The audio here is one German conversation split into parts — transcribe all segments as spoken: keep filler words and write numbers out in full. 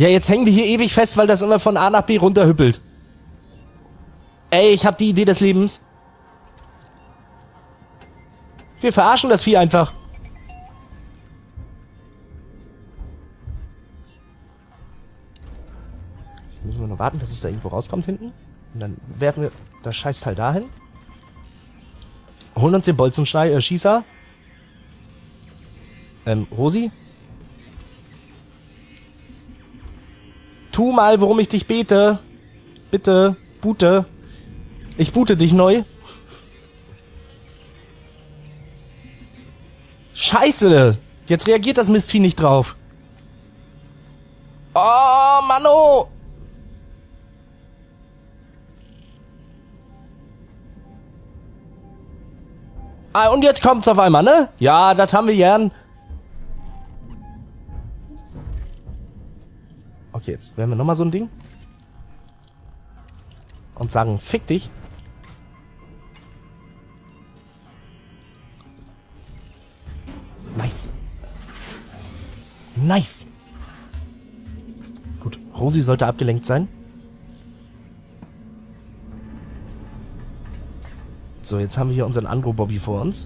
Ja, jetzt hängen wir hier ewig fest, weil das immer von A nach B runterhüppelt. Ey, ich hab die Idee des Lebens. Wir verarschen das Vieh einfach. Jetzt müssen wir noch warten, dass es da irgendwo rauskommt hinten. Und dann werfen wir das Scheißteil dahin. Holen uns den Bolzenschießer. Ähm, Rosi? Tu mal, worum ich dich bete. Bitte, boote. Ich boote dich neu. Scheiße! Jetzt reagiert das Mistvieh nicht drauf. Oh, Manno! Ah, und jetzt kommt's auf einmal, ne? Ja, das haben wir gern. Okay, jetzt werden wir nochmal so ein Ding. Und sagen, fick dich. Nice. Nice. Gut, Rosi sollte abgelenkt sein. So, jetzt haben wir hier unseren Andro-Bobby vor uns.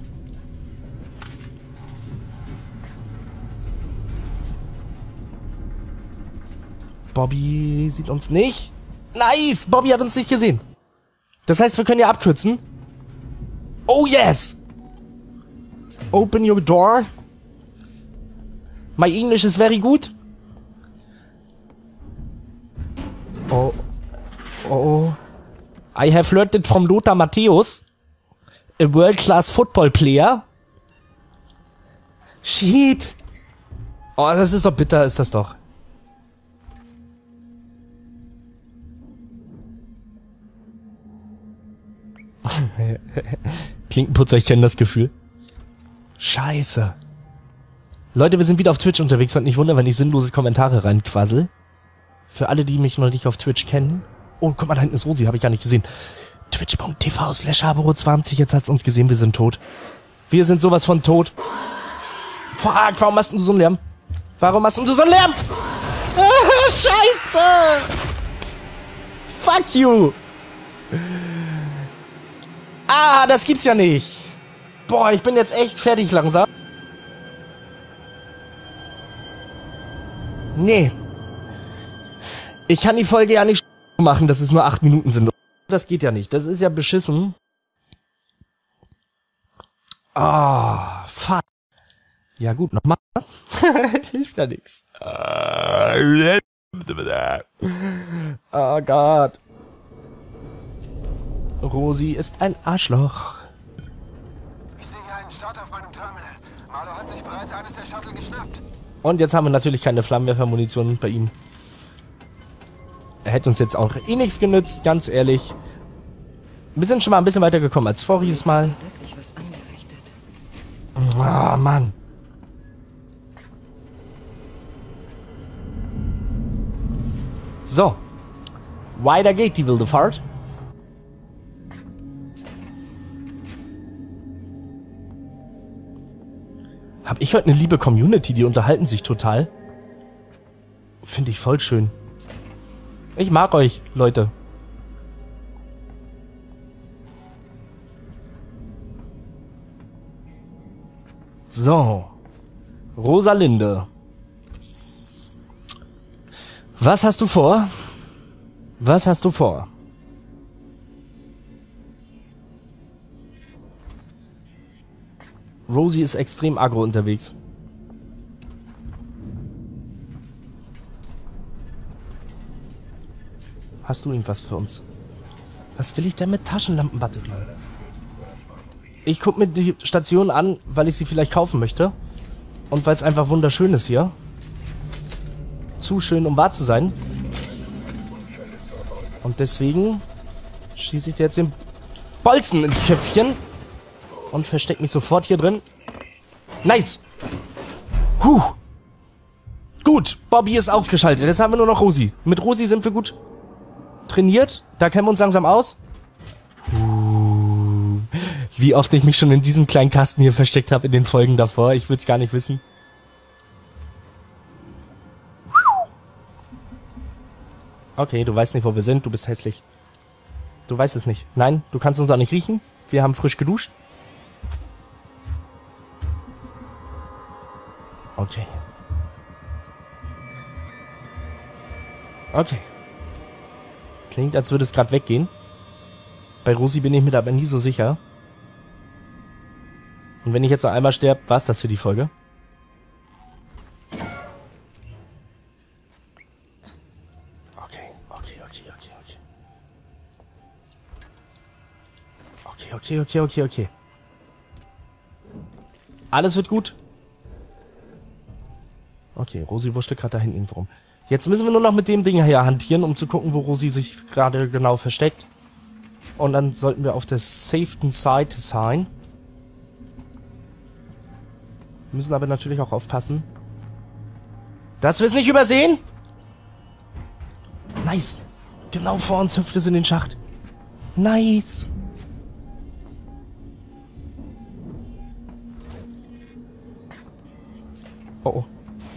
Bobby sieht uns nicht. Nice! Bobby hat uns nicht gesehen. Das heißt, wir können ja abkürzen. Oh yes! Open your door. My English is very good. Oh. Oh. I have learned it from Lothar Matthäus. A world-class football player. Shit. Oh, das ist doch bitter, ist das doch. Klinkenputzer, ich kenne das Gefühl. Scheiße. Leute, wir sind wieder auf Twitch unterwegs und nicht wundern, wenn ich sinnlose Kommentare reinquassel. Für alle, die mich noch nicht auf Twitch kennen. Oh, guck mal, da hinten ist Rosi, habe ich gar nicht gesehen. Twitch punkt t v slash haboro zwanzig, jetzt hat's uns gesehen, wir sind tot. Wir sind sowas von tot. Fuck, warum machst du so einen Lärm? Warum machst du so einen Lärm? Ah, Scheiße! Fuck you! Ah, das gibt's ja nicht. Boah, ich bin jetzt echt fertig langsam. Nee. Ich kann die Folge ja nicht machen, dass es nur acht Minuten sind. Das geht ja nicht. Das ist ja beschissen. Ah, oh, fuck. Ja gut, nochmal. Hilft ja nix. Oh Gott. Rosi ist ein Arschloch. Ich sehe hier einen Start auf meinem Terminal. Marlo hat sich bereits eines der Shuttle geschnappt. Und jetzt haben wir natürlich keine Flammenwerfermunition bei ihm. Er hätte uns jetzt auch eh nichts genützt, ganz ehrlich. Wir sind schon mal ein bisschen weiter gekommen als voriges Mal. Ah, Mann. So. Weiter geht die wilde Fahrt. Hab ich heute eine liebe Community, die unterhalten sich total. Finde ich voll schön. Ich mag euch, Leute. So. Rosalinde. Was hast du vor? Was hast du vor? Rosi ist extrem aggro unterwegs. Hast du irgendwas für uns? Was will ich denn mit Taschenlampenbatterien? Ich gucke mir die Station an, weil ich sie vielleicht kaufen möchte. Und weil es einfach wunderschön ist hier. Zu schön, um wahr zu sein. Und deswegen schieße ich dir jetzt den Bolzen ins Köpfchen. Und verstecke mich sofort hier drin. Nice! Huh! Gut, Bobby ist ausgeschaltet. Jetzt haben wir nur noch Rosi. Mit Rosi sind wir gut trainiert. Da kennen wir uns langsam aus. Uh, wie oft ich mich schon in diesem kleinen Kasten hier versteckt habe in den Folgen davor. Ich will es gar nicht wissen. Okay, du weißt nicht, wo wir sind. Du bist hässlich. Du weißt es nicht. Nein, du kannst uns auch nicht riechen. Wir haben frisch geduscht. Okay. Okay. Klingt, als würde es gerade weggehen. Bei Rosi bin ich mir aber nie so sicher. Und wenn ich jetzt noch einmal sterbe, war's das für die Folge. Okay, okay, okay, okay, okay. Okay, okay, okay, okay, okay. Alles wird gut. Okay, Rosi wurschte gerade da hinten irgendwo rum. Jetzt müssen wir nur noch mit dem Ding hier hantieren, um zu gucken, wo Rosi sich gerade genau versteckt. Und dann sollten wir auf der safeten Side sein. Wir müssen aber natürlich auch aufpassen, dass wir es nicht übersehen. Nice. Genau vor uns hüpft es in den Schacht. Nice. Oh oh.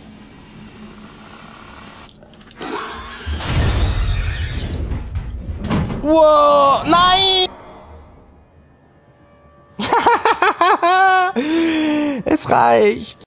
Wow, nein! Es reicht.